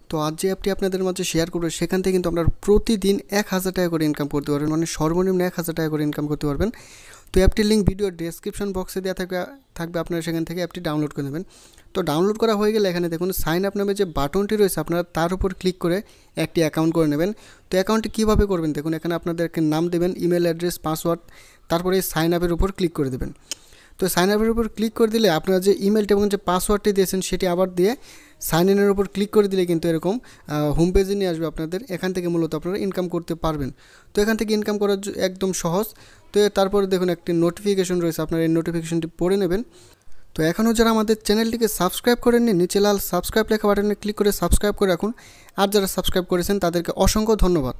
তো আজ যে অ্যাপটি আপনাদের মাঝে শেয়ার করবো সেখান থেকে কিন্তু আপনারা প্রতিদিন 1000 টাকা করে ইনকাম করতে পারবেন, মানে সর্বনিম্ন 1000 টাকা করে ইনকাম করতে পারবেন। তো অ্যাপটির লিঙ্ক ভিডিওর ডেসক্রিপশন বক্সে দেওয়া থাকবে আপনারা সেখান থেকে অ্যাপটি ডাউনলোড করে নেবেন। তো ডাউনলোড করা হয়ে গেলে এখানে দেখুন সাইন আপ নামে যে বাটনটি রয়েছে আপনারা তার উপর ক্লিক করে একটি অ্যাকাউন্ট করে নেবেন। তো অ্যাকাউন্টটি কীভাবে করবেন দেখুন, এখানে আপনাদেরকে নাম দেবেন, ইমেল অ্যাড্রেস, পাসওয়ার্ড, তারপরে সাইন আপের উপর ক্লিক করে দেবেন। তো সাইন আপের উপর ক্লিক করে দিলে আপনারা যে ইমেলটা এবং যে পাসওয়ার্ডটি দিয়েছেন সেটি আবার দিয়ে সাইন ইনের উপর ক্লিক করে দিলে কিন্তু এরকম হোম পেজে নিয়ে আসবে আপনাদের। এখান থেকে মূলত আপনারা ইনকাম করতে পারবেন। তো এখান থেকে ইনকাম করার একদম সহজ। তো তারপরে দেখুন একটি নোটিফিকেশন রয়েছে, আপনারা এই নোটিফিকেশনটি পড়ে নেবেন। তো এখনও যারা আমাদের চ্যানেলটিকে সাবস্ক্রাইব করেননি, নিচে লাল সাবস্ক্রাইব লেখা বাটনে ক্লিক করে সাবস্ক্রাইব করে রাখুন। আর যারা সাবস্ক্রাইব করেছেন তাদেরকে অসংখ্য ধন্যবাদ।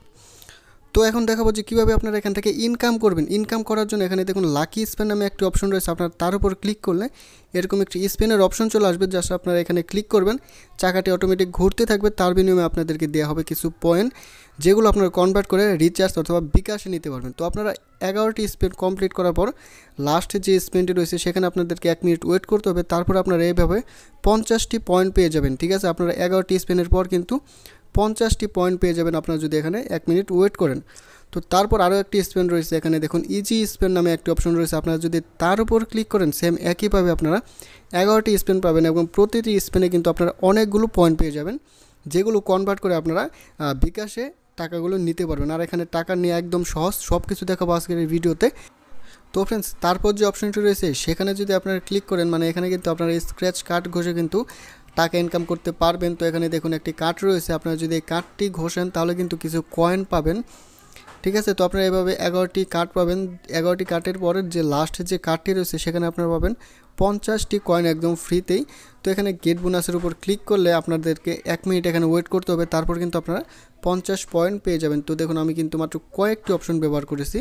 তো এখন দেখাবো যে কীভাবে আপনারা এখান থেকে ইনকাম করবেন। ইনকাম করার জন্য এখানে দেখুন লাকি স্পেন নামে একটি অপশন রয়েছে, আপনার তার উপর ক্লিক করলে এরকম একটি স্পেনের অপশন চলে আসবে। জাস্ট আপনারা এখানে ক্লিক করবেন, চাকাটি অটোমেটিক ঘুরতে থাকবে। তার বিনিময়ে আপনাদেরকে দেওয়া হবে কিছু পয়েন্ট, যেগুলো আপনারা কনভার্ট করে রিচার্জ অথবা বিকাশে নিতে পারবেন। তো আপনারা 11টি স্পেন কমপ্লিট করার পর লাস্টে যে স্পেনটি রয়েছে সেখানে আপনাদেরকে 1 মিনিট ওয়েট করতে হবে। তারপর আপনারা এইভাবে 50টি পয়েন্ট পেয়ে যাবেন। ঠিক আছে, আপনারা 11টি স্পেনের পর কিন্তু 50টি পয়েন্ট পেয়ে যাবেন আপনারা যদি এখানে 1 মিনিট ওয়েট করেন। তো তারপর আরও একটি স্পেন রয়েছে, এখানে দেখুন ইজি স্পেন নামে একটি অপশন রয়েছে, আপনারা যদি তার উপর ক্লিক করেন সেম একইভাবে আপনারা 11টি স্পেন পাবেন এবং প্রতিটি স্পেনে কিন্তু আপনারা অনেকগুলো পয়েন্ট পেয়ে যাবেন, যেগুলো কনভার্ট করে আপনারা বিকাশে টাকাগুলো নিতে পারবেন। আর এখানে টাকা নিয়ে একদম সহজ, সব কিছু দেখাবো আজকের এই ভিডিওতে। তো ফ্রেন্ডস, তারপর যে অপশনটি রয়েছে সেখানে যদি আপনারা ক্লিক করেন, মানে এখানে কিন্তু আপনারা স্ক্র্যাচ কার্ড ঘষে কিন্তু টাকা ইনকাম করতে পারবেন। তো এখানে দেখুন একটি কার্ড রয়েছে, আপনারা যদি এই কার্ডটি ঘষেন তাহলে কিন্তু কিছু কয়েন পাবেন। ঠিক আছে, তো আপনারা এভাবে 11টি কার্ড পাবেন। 11টি কার্ডের পরের যে লাস্টের যে কার্ডটি রয়েছে সেখানে আপনারা পাবেন 50টি কয়েন একদম ফ্রিতেই। তো এখানে গেট বোনাসের উপর ক্লিক করলে আপনাদেরকে 1 মিনিট এখানে ওয়েট করতে হবে, তারপর কিন্তু আপনারা 50 পয়েন্ট পেয়ে যাবেন। তো দেখুন আমি কিন্তু মাত্র কয়েকটি অপশন ব্যবহার করেছি।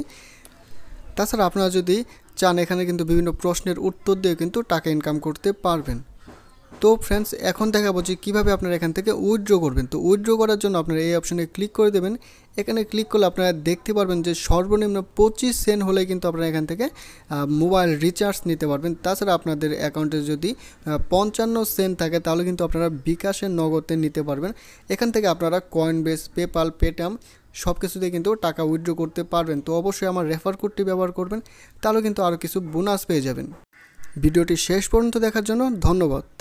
তাছাড়া আপনারা যদি চান এখানে কিন্তু বিভিন্ন প্রশ্নের উত্তর দিয়ে কিন্তু টাকা ইনকাম করতে পারবেন। তো ফ্রেন্ডস, এখন দেখাবো যে কীভাবে আপনারা এখান থেকে উইথড্র করবেন। তো উইথড্র করার জন্য আপনারা এই অপশনে ক্লিক করে দেবেন। এখানে ক্লিক করলে আপনারা দেখতে পারবেন যে সর্বনিম্ন 25 সেন্ট হলে কিন্তু আপনারা এখান থেকে মোবাইল রিচার্জ নিতে পারবেন। তাছাড়া আপনাদের অ্যাকাউন্টে যদি 55 সেন্ট থাকে তাহলে কিন্তু আপনারা বিকাশে নগদে নিতে পারবেন। এখান থেকে আপনারা কয়েনবেস, পেপাল, পেটিএম সব কিছুতে কিন্তু টাকা উইথড্র করতে পারবেন। তো অবশ্যই আমার রেফার কোডটি ব্যবহার করবেন, তাহলে কিন্তু আরও কিছু বোনাস পেয়ে যাবেন। ভিডিওটি শেষ পর্যন্ত দেখার জন্য ধন্যবাদ।